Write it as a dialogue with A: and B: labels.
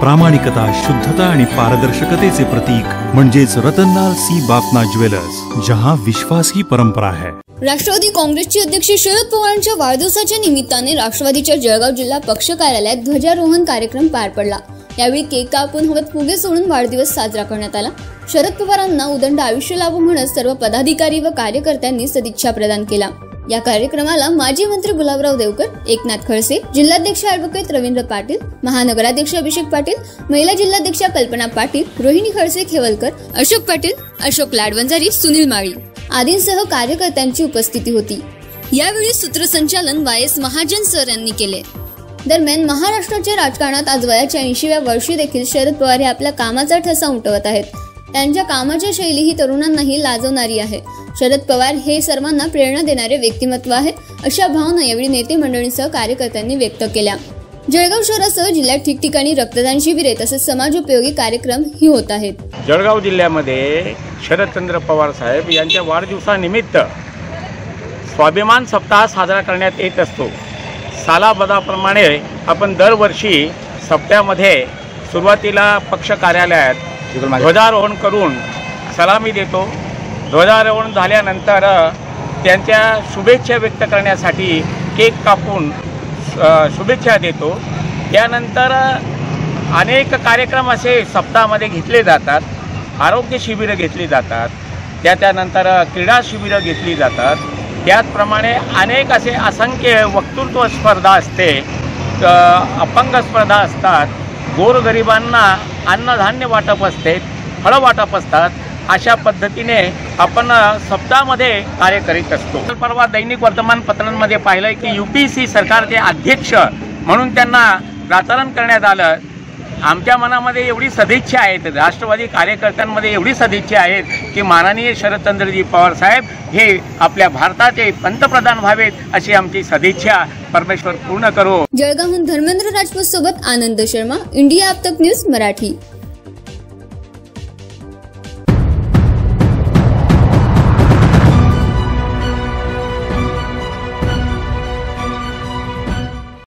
A: प्रामाणिकता, शुद्धता आणि पारदर्शकतेचे प्रतीक म्हणजेच रतनलाल सी बाफना ज्वेलर्स, जहां विश्वास ही परंपरा है।
B: राष्ट्रवादी काँग्रेसचे अध्यक्ष शरद पवारांच्या वाढदिवसाच्या निमित्ताने राष्ट्रवादीच्या जळगाव जिल्हा पक्ष कार्यालयात ध्वजारोहण कार्यक्रम पार पडला। यावेळी केक कापून हवेत फुगे सोडून वाढदिवस साजरा करण्यात आला। शरद पवारांना उदंड आयुष्य लाभो म्हणत सर्व पदाधिकारी व कार्यकर्त्यांनी सदिच्छा प्रदान केला। या कार्यक्रमाला माजी मंत्री गुलाबराव देवकर, एकनाथ खळसे, जिल्हाध्यक्ष ॲडव्होकेट रवींद्र पाटील, महानगराध्यक्ष अभिषेक पाटील, महिला जिल्हाध्यक्ष कल्पना पाटील, रोहिणी खळसे खेवलकर, अशोक पाटील, अशोक लाडवंजारी, सुनील माळी आदींसह कार्यकर्त्यांची उपस्थिती होती। यावेळी सूत्रसंचालन वायस महाजन सर यांनी केले। दरम्यान महाराष्ट्राच्या राजकारणात आज वयाच्या 80व्या वर्षी देखील शरद पवार हे आपल्या कामाचा ठसा उमटवत आहेत। त्यांच्या कामाची शैली ही तरुणांनाही लाजवणारी आहे। शरद पवार हे सर्वांना प्रेरणा देणारे व्यक्तिमत्व आहे, अशा भावना यावेळी नेते मंडळींसह कार्यकर्त्यांनी व्यक्त केल्या। जळगाव शहरासह जिल्ह्यात ठिकठिकाणी रक्तदान शिबिरे तसेच समाजोपयोगी कार्यक्रम ही होत आहेत।
C: जळगाव जिल्ह्यामध्ये शरदचंद्र पवार साहेब यांच्या वाढदिवसानिमित्त स्वाभिमान सप्ताह साजरा करण्यात येत असतो। सालाबदाप्रमाणे आपण दरवर्षी सप्त्यामध्ये सुरुवातीला पक्ष कार्यालयात ध्वजारोहण करून सलामी देतो। ध्वजारोहण झाल्यानंतर त्यांच्या शुभेच्छा व्यक्त करण्यासाठी केक कापून शुभेच्छा देतो। त्यानंतर अनेक कार्यक्रम असे सप्ताहामध्ये घेतले जातात। आरोग्य शिबिरं घेतली जातात, त्यानंतर क्रीडा शिबिरं घेतली जातात। त्याचप्रमाणे अनेक असे असंख्य वक्तृत्व स्पर्धा असते, अपंग स्पर्धा असतात, गोरगरिबांना अन्नधान्य वाटप असते, फळं वाटप असतात। अशा पद्धतीने आपण सप्ताहामध्ये कार्य करीत असतो। परवा दैनिक वर्तमानपत्रांमध्ये पाहिलं की UPC सरकारचे अध्यक्ष म्हणून त्यांना राजकारण करण्यात आलं। आमच्या मनामध्ये एवढी सदिच्छा आहेत, राष्ट्रवादी कार्यकर्त्यांमध्ये एवढी सदिच्छा आहेत की माननीय शरदचंद्रजी पवार साहेब हे आपल्या भारताचे पंतप्रधान व्हावेत अशी आमची सदिच्छा परमेश्वर पूर्ण करो।
B: जळगावहून धर्मेंद्र राजपूत सोबत आनंद शर्मा, इंडिया अब तक न्यूज मराठी।